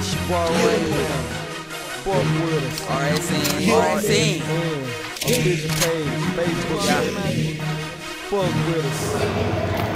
It's your boy Raymond. Fuck with us. RSN. Official page, Facebook. Fuck with us.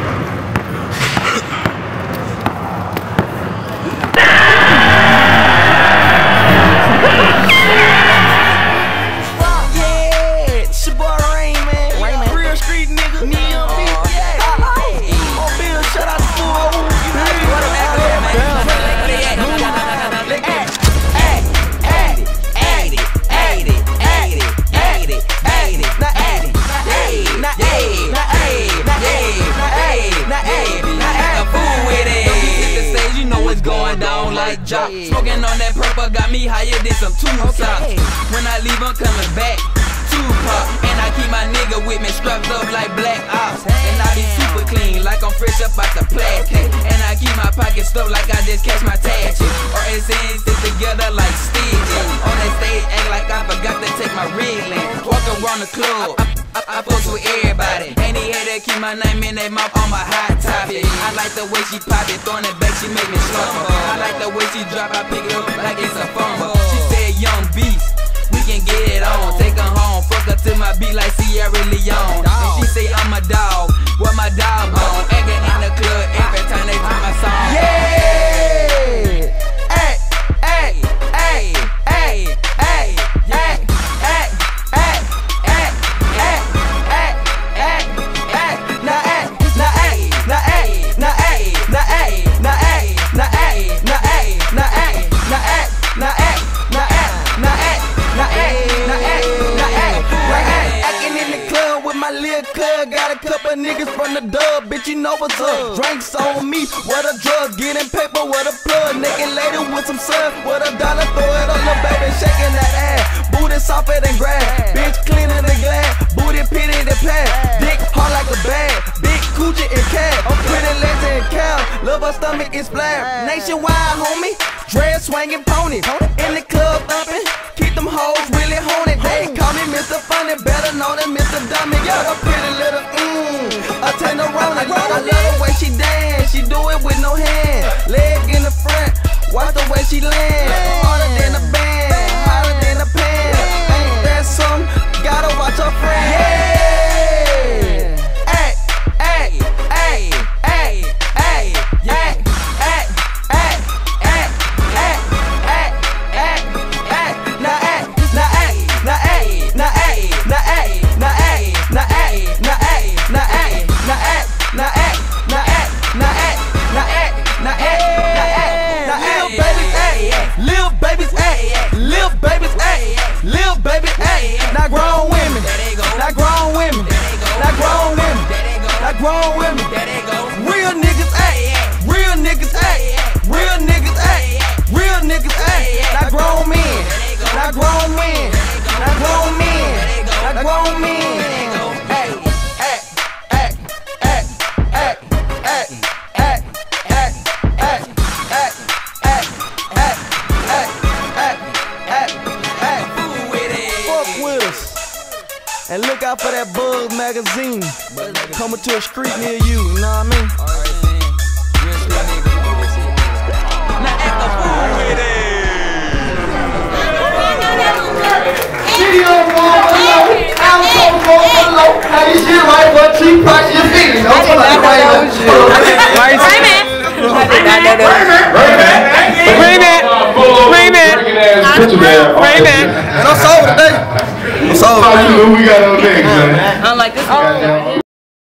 Smoking on that purple got me higher than some Tucson. When I leave, I'm coming back. Tupac, and I keep my nigga with me strapped up like Black Ops. And I be super clean, like I'm fresh up out the plastic. And I keep my pockets stuffed like I just catch my tag check. RSN stick together like stitches. On that stage, act like I forgot to take my Ritalin. Walk around the club. I post with everybody. And he had to keep my name in their mouth on my hot topic. I like the way she pop it, throwing it back, she make me slumber. I like the way she drop, I pick it up like it's a fumble. She said, young beast, we can get it on. Take her home, fuck her to my beat like Sierra Leone. And she say, I'm a dog, what my dog bone. Acting in the club every time they play my song. Yeah! Ay, ay, ay, ay, ay, ay, ay, ay. Got a couple niggas from the dub, bitch, you know what's up. Drinks on me, what a drug, getting paper, what a plug. Naked lady with some sun, what a dollar, throw it on the baby, shaking that ass. Booty softer than grass, bitch cleaner than glass. Booty pitty than pad, dick hard like a bag. Big coochie and cat, I'm pretty legs and cow. Love her stomach is flat. Nationwide, homie, dread swinging pony. In the club thumping, keep them hoes really honey. They call me Mr. Funny, better known than Mr. Dummy. Got a pretty little I turn around, I love the way she dance. She do it with no hand. Leg in the front, watch the way she land. Harder than a band, hotter than a pan. Ain't that something? Gotta watch her friend. Yeah! Ay, ay, ay, ay, ay, ay, ay, ay, ay, ay, ay, ay, ay. Now ay, now ay, now ay, now ay, now ay, now ay, now ay, now ay, now ay. Lil baby, not grown women, not grown women, not grown women, not grown women. Real niggas, real niggas, real niggas, real niggas, not grown men, not grown men, not grown men, not grown men. And look out for that Buzz magazine coming to a street near you, you know what I mean? Now act a fool with it. Video wall below, outro wall below. Now you shit right, but cheap price your feelings. Don't put like Raymond. Raymond. And I'm sold today. I'm sold. We got on next, man. I like this one.